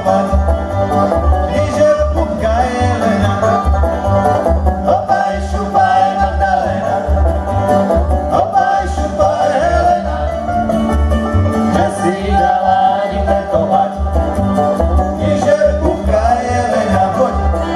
šupovať, níže pupka jelena. Hopaj, šupaj, Magdalena, hopaj, šupaj, Helena, že si dala vypetovať, níže pupka jelena, poď.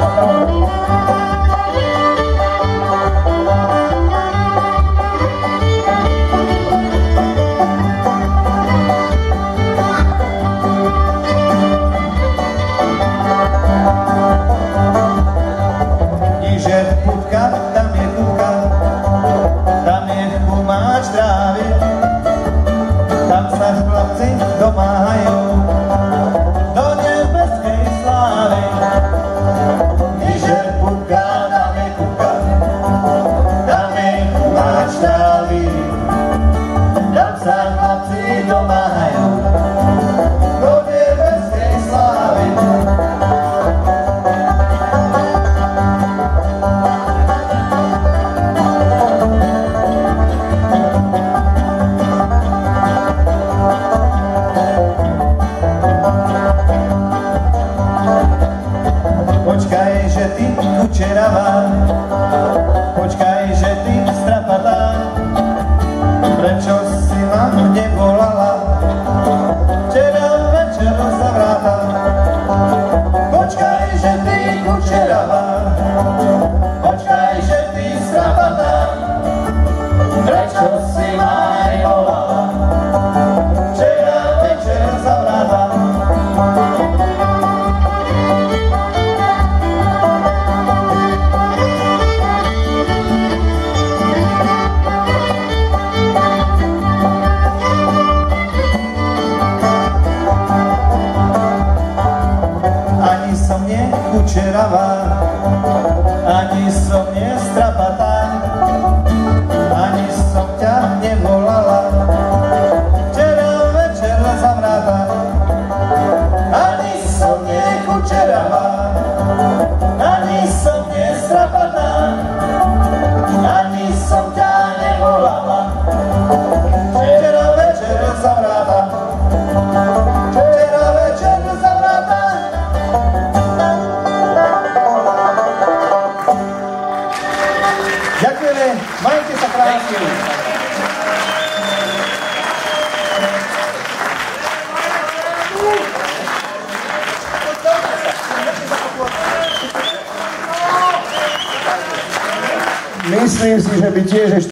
Tam sa chlapci domáhajú do nebeskej slávy. Níže pupka, tam je kupka, tam je kumáč trávy. Tam sa chlapci domáhajú do nebeskej slávy. Počkaj, že ty kučeravá, počkaj, že ty strapatá, prečo si ma nevolala včera večer za vráta? Počkaj, že ty kučeravá, počkaj, že ty strapatá, prečo si ma nevolala včera večer za vráta? Ani som nekučeravá, ani som nestrapatá, ani som ťa nevolala včera večer za vráta. Ani som nekučeravá, ani som nestrapatá, ani som ťa nevolala včera večer za vráta. Včera večer za vráta. Ďakujeme, majte sa krásne. Myslím si, že by tiež ešte